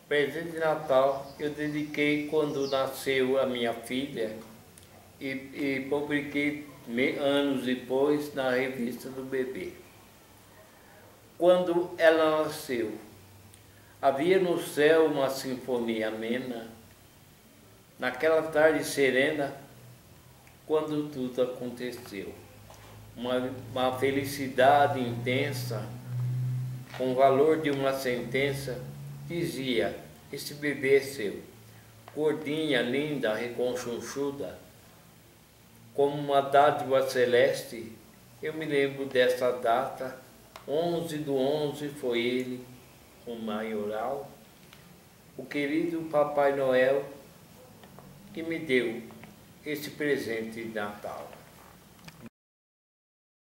Presente de Natal eu dediquei quando nasceu a minha filha e publiquei anos depois na revista do bebê. Quando ela nasceu, havia no céu uma sinfonia amena, naquela tarde serena, quando tudo aconteceu. Uma felicidade intensa, com o valor de uma sentença, dizia: esse bebê é seu. Gordinha, linda, reconchunchuda, como uma dádiva celeste, eu me lembro dessa data, 11/11 foi ele, o maioral, o querido Papai Noel, que me deu esse presente de Natal.